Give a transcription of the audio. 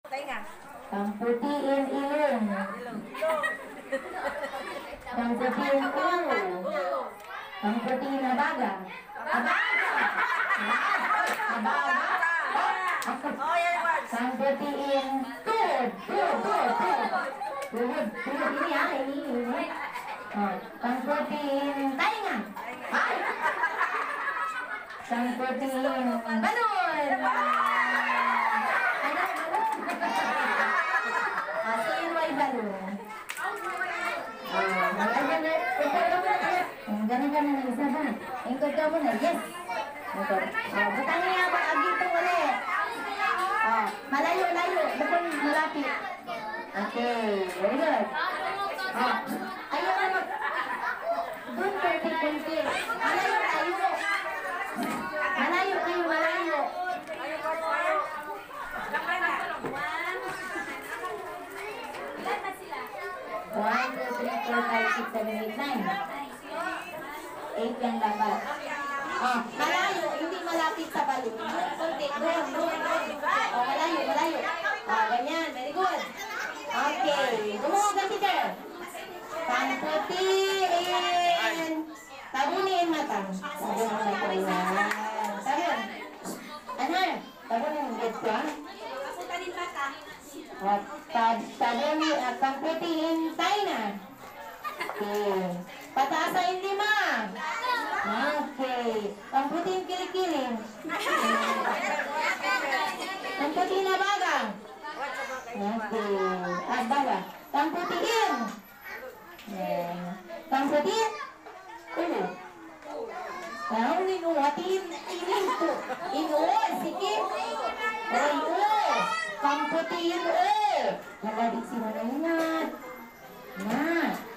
Pangputiin ilong. Pangputiin ulo. Pangputiin abaga. Pangputiin tuhod. Tuhod ini ha, ini. Pangputiin tainga. Pangputiin balon. Balon. Ganun-ganun na isa ba? Ingkod ka muna, yes. Butangin nga ba, agito ulit. Malayo-layo, bukong malapit. Okay, very good. Ayaw na mag... Doon, konti-konti. Malayo-layo. Malayo kayo, malayo. 1, 2, 3, 4, 5, 6, 7, 8, 9. 8 yan dapat. Malayo, hindi malapit sa balon. Kunti, doon. Malayo. Ganyan, very good. Okay, gumuha ka, teacher. Pangputiin. Tabunin mata. Tabunin mata yan. Tabun. Ano? Tabunin mo dito. Tabunin at pangputiin tayo na. Okay. Pataasain 5. Okay. Pangputiin kilikilin. Pangputiin na bagang. Okay. At baga. Pangputiin. Pangputiin. Ulo. Naunin uwatin. Ininto. Inuol. Sikip. Ulo. Pangputiin ulo. Nagadik si Manay na.